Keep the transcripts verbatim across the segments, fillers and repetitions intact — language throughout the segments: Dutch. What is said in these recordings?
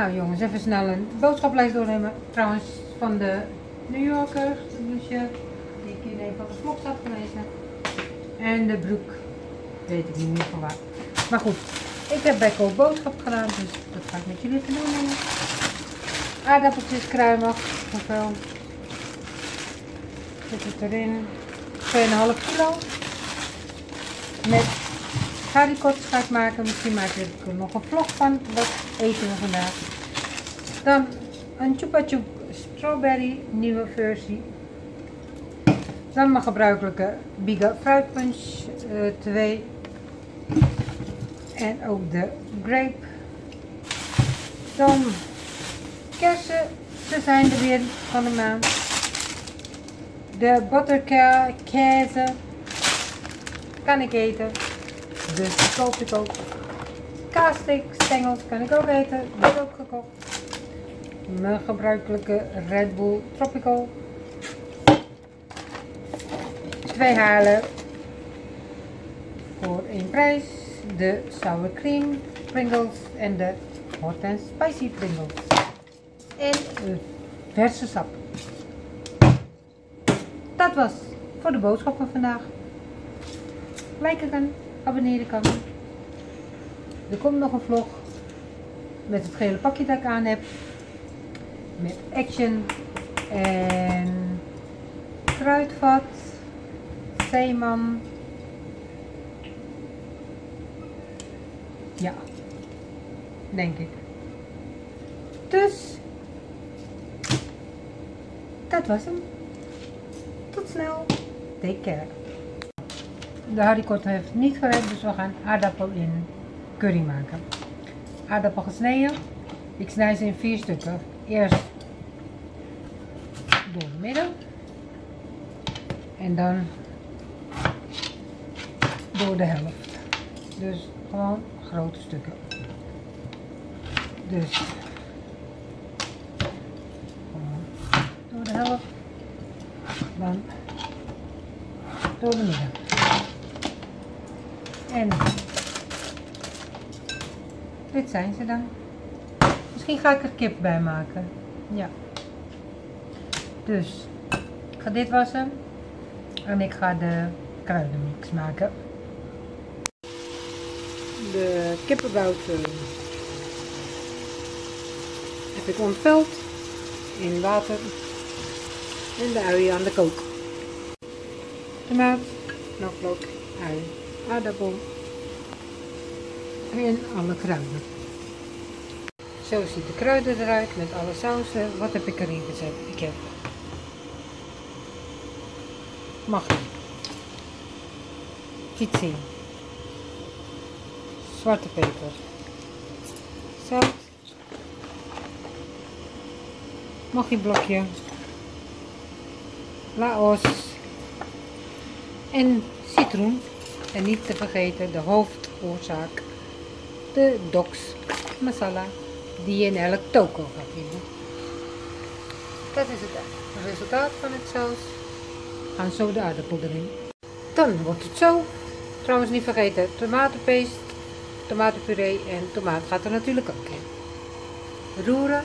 Nou jongens, even snel een boodschaplijst doornemen. Trouwens van de New Yorker, de blouseje, die ik in een van de vlogs had gelezen. En de broek, weet ik niet meer van waar. Maar goed, ik heb bij Koop boodschap gedaan, dus dat ga ik met jullie even doen. Aardappeltjes, kruimig, hoeveel zit het erin? twee komma vijf kilo. Met haricots ga ik maken, misschien maak ik er nog een vlog van. Wat eten we vandaag? Dan een Chupa Chup strawberry, nieuwe versie. Dan mijn gebruikelijke Biga fruit punch uh, twee. En ook de grape. Dan kersen, ze zijn er weer van de maand. De butterkaze kan ik eten, dus die koop ik ook. Kaasstengels kan ik ook eten, wordt ook gekocht. Mijn gebruikelijke Red Bull Tropical. Twee halen voor één prijs. De sour cream Pringles en de hot and spicy Pringles. En verse sap. Dat was voor de boodschappen vandaag. Liken kan, abonneren kan. Er komt nog een vlog met het gele pakje dat ik aan heb. Met Action en Kruidvat, Zeeman. Ja, denk ik. Dus, dat was hem. Tot snel. Take care. De haricot heeft niet gered, dus we gaan aardappel in curry maken. Aardappel gesneden. Ik snij ze in vier stukken. Eerst door het midden. En dan door de helft. Dus gewoon grote stukken. Dus gewoon door de helft. Dan door de midden. En dit zijn ze dan. Misschien ga ik er kip bij maken. Ja. Dus ik ga dit wassen. En ik ga de kruidenmix maken. De kippenbouten heb ik ontveld in water. En de uien aan de kook. Tomaat, knoflook, ui, aardappel en alle kruiden. Zo ziet de kruiden eruit met alle sausen. Wat heb ik erin gezet? Ik heb maggi, vitsin, zwarte peper, zout, maggi blokje, laos en citroen. En niet te vergeten de hoofdoorzaak, de Dox masala, die je in elk toko gaat vinden. Dat is het resultaat van het saus. Gaan zo de aardappel erin. Dan wordt het zo. Trouwens niet vergeten tomatenpaste, tomatenpuree en tomaat gaat er natuurlijk ook in. Roeren.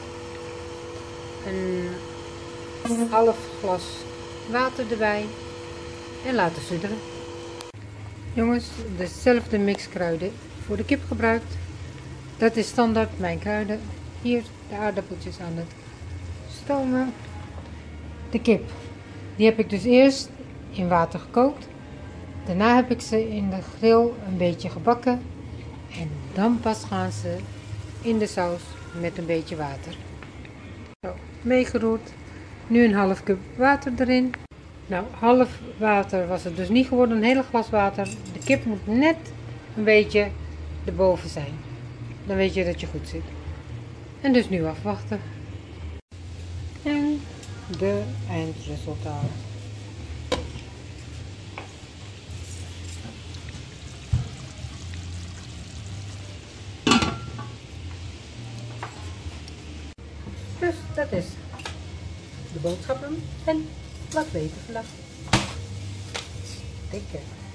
Een half glas water erbij. En laten sudderen. Jongens, dezelfde mix kruiden voor de kip gebruikt. Dat is standaard mijn kruiden. Hier de aardappeltjes aan het stomen. De kip, die heb ik dus eerst in water gekookt. Daarna heb ik ze in de grill een beetje gebakken. En dan pas gaan ze in de saus met een beetje water. Zo, meegeroerd. Nu een half cup water erin. Nou, half water was het dus niet geworden, een hele glas water. De kip moet net een beetje erboven zijn. Dan weet je dat je goed zit. En dus nu afwachten. En de eindresultaat. Dus dat is de boodschappen en wat we eten vandaag. Take care.